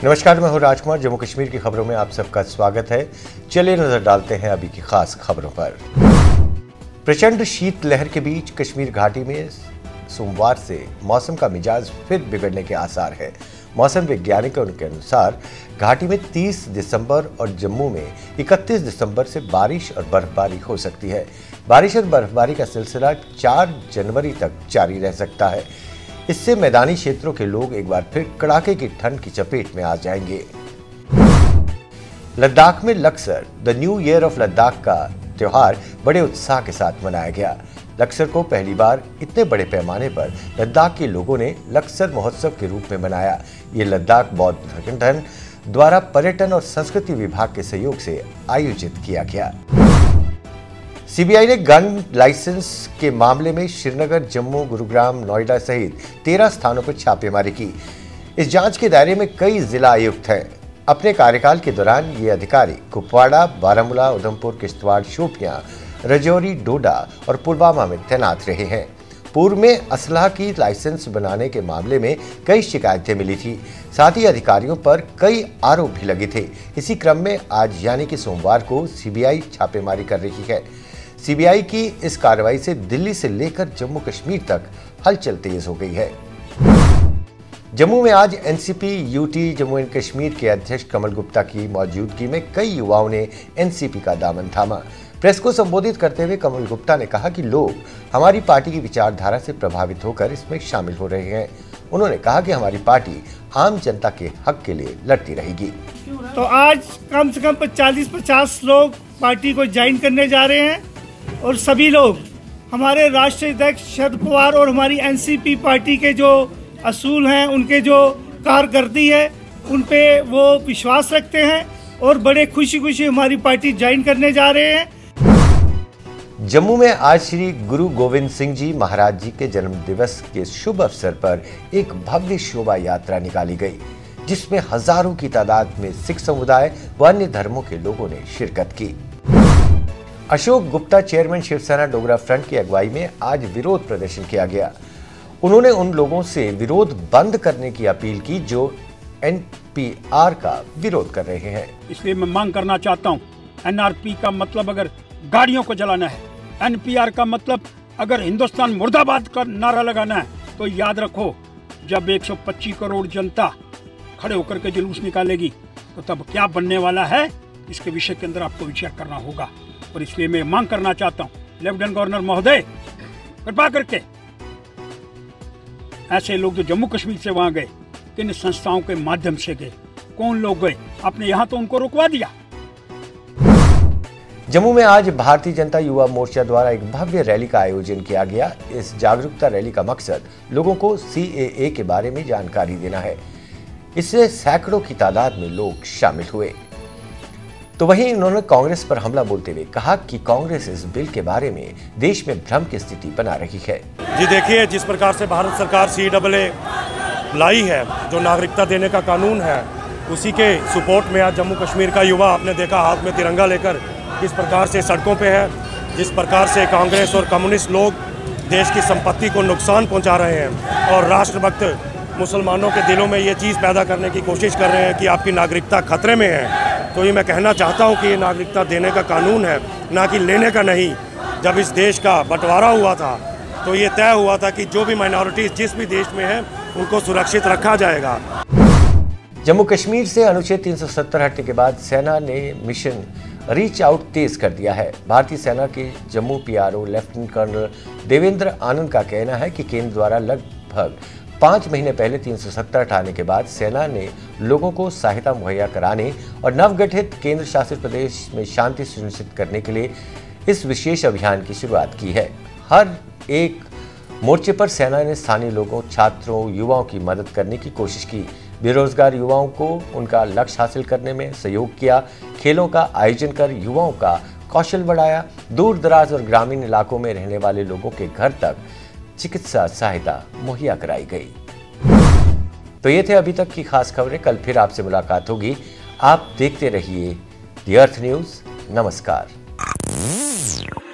नमस्कार, मैं हूं राजकुमार। जम्मू कश्मीर की खबरों में आप सबका स्वागत है। चलिए नजर डालते हैं अभी की खास खबरों पर। प्रचंड शीतलहर के बीच कश्मीर घाटी में सोमवार से मौसम का मिजाज फिर बिगड़ने के आसार है। मौसम वैज्ञानिकों के अनुसार घाटी में 30 दिसंबर और जम्मू में 31 दिसंबर से बारिश और बर्फबारी हो सकती है। बारिश और बर्फबारी का सिलसिला 4 जनवरी तक जारी रह सकता है। इससे मैदानी क्षेत्रों के लोग एक बार फिर कड़ाके की ठंड की चपेट में आ जाएंगे। लद्दाख में Losar the new year of Ladakh का त्योहार बड़े उत्साह के साथ मनाया गया। लक्सर को पहली बार इतने बड़े पैमाने पर लद्दाख के लोगों ने लक्सर महोत्सव के रूप में मनाया। ये लद्दाख बौद्ध संगठन द्वारा पर्यटन और संस्कृति विभाग के सहयोग से आयोजित किया गया। सीबीआई ने गन लाइसेंस के मामले में श्रीनगर, जम्मू, गुरुग्राम, नोएडा सहित 13 स्थानों पर छापेमारी की। इस जांच के दायरे में कई जिला आयुक्त हैं। अपने कार्यकाल के दौरान ये अधिकारी कुपवाड़ा, बारामूला, उधमपुर, किश्तवाड़, शोपियां, राजौरी, डोडा और पुलवामा में तैनात रहे हैं। पूर्व में असलहा की लाइसेंस बनाने के मामले में कई शिकायतें मिली थी। साथ ही अधिकारियों पर कई आरोप भी लगे थे। इसी क्रम में आज यानी कि सोमवार को सीबीआई छापेमारी कर रही है। सीबीआई की इस कार्रवाई से दिल्ली से लेकर जम्मू कश्मीर तक हलचल तेज हो गई है। जम्मू में आज NCP UT Jammu and Kashmir के अध्यक्ष कमल गुप्ता की मौजूदगी में कई युवाओं ने एनसीपी का दामन थामा। प्रेस को संबोधित करते हुए कमल गुप्ता ने कहा कि लोग हमारी पार्टी की विचारधारा से प्रभावित होकर इसमें शामिल हो रहे हैं। उन्होंने कहा कि हमारी पार्टी आम जनता के हक के लिए लड़ती रहेगी। तो आज कम से कम 40-50 लोग पार्टी को ज्वाइन करने जा रहे हैं और सभी लोग हमारे राष्ट्रीय अध्यक्ष शरद पवार और हमारी एनसीपी पार्टी के जो असूल हैं, उनके जो कारकर्दगी है, उन पे वो विश्वास रखते हैं और बड़े खुशी खुशी हमारी पार्टी ज्वाइन करने जा रहे हैं। जम्मू में आज श्री गुरु गोविंद सिंह जी महाराज जी के जन्म दिवस के शुभ अवसर पर एक भव्य शोभा यात्रा निकाली गई, जिसमें हजारों की तादाद में सिख समुदाय व अन्य धर्मों के लोगों ने शिरकत की। अशोक गुप्ता, चेयरमैन शिवसेना डोगरा फ्रंट की अगुवाई में आज विरोध प्रदर्शन किया गया। उन्होंने उन लोगों से विरोध बंद करने की अपील की जो एनपीआर का विरोध कर रहे हैं। इसलिए मैं मांग करना चाहता हूं, एनआरपी का मतलब अगर गाड़ियों को जलाना है, एनपीआर का मतलब अगर हिंदुस्तान मुर्दाबाद का नारा लगाना है, तो याद रखो जब 125 करोड़ जनता खड़े होकर के जुलूस निकालेगी तो तब क्या बनने वाला है, इसके विषय के अंदर आपको विचार करना होगा। और इसलिए मैं मांग करना चाहता हूं, लेफ्टिनेंट गवर्नर महोदय, कृपा करके ऐसे लोग जो जम्मू कश्मीर से वहां गए, किन संस्थाओं के माध्यम से गए, कौन लोग गए, आपने यहां तो उनको रुकवा दिया। जम्मू में आज भारतीय जनता युवा मोर्चा द्वारा एक भव्य रैली का आयोजन किया गया। इस जागरूकता रैली का मकसद लोगों को सीएए के बारे में जानकारी देना है। इससे सैकड़ों की तादाद में लोग शामिल हुए। तो वहीं उन्होंने कांग्रेस पर हमला बोलते हुए कहा कि कांग्रेस इस बिल के बारे में देश में भ्रम की स्थिति बना रही है। जी देखिए, जिस प्रकार से भारत सरकार सीएए लाई है, जो नागरिकता देने का कानून है, उसी के सपोर्ट में आज जम्मू कश्मीर का युवा, आपने देखा हाथ में तिरंगा लेकर किस प्रकार से सड़कों पे है। जिस प्रकार से कांग्रेस और कम्युनिस्ट लोग देश की संपत्ति को नुकसान पहुंचा रहे हैं और राष्ट्रभक्त मुसलमानों के दिलों में ये चीज़ पैदा करने की कोशिश कर रहे हैं कि आपकी नागरिकता खतरे में है। तो ये मैं कहना चाहता हूँ कि ये नागरिकता देने का कानून है, ना कि लेने का नहीं। जब इस देश का बंटवारा हुआ था तो ये तय हुआ था कि जो भी माइनॉरिटीज जिस भी देश में है उनको सुरक्षित रखा जाएगा। जम्मू कश्मीर से अनुच्छेद 370 हटने के बाद सेना ने मिशन रीच आउट तेज कर दिया है। भारतीय सेना के Jammu PRO lieutenant colonel Devendra Anand का कहना है कि केंद्र द्वारा लगभग 5 महीने पहले 370 हटाने के बाद सेना ने लोगों को सहायता मुहैया कराने और नवगठित केंद्र शासित प्रदेश में शांति सुनिश्चित करने के लिए इस विशेष अभियान की शुरुआत की है। हर एक मोर्चे पर सेना ने स्थानीय लोगों, छात्रों, युवाओं की मदद करने की कोशिश की। बेरोजगार युवाओं को उनका लक्ष्य हासिल करने में सहयोग किया। खेलों का आयोजन कर युवाओं का कौशल बढ़ाया। दूर दराज और ग्रामीण इलाकों में रहने वाले लोगों के घर तक चिकित्सा सहायता मुहैया कराई गई। तो ये थे अभी तक की खास खबरें। कल फिर आपसे मुलाकात होगी। आप देखते रहिए द अर्थ न्यूज़। नमस्कार।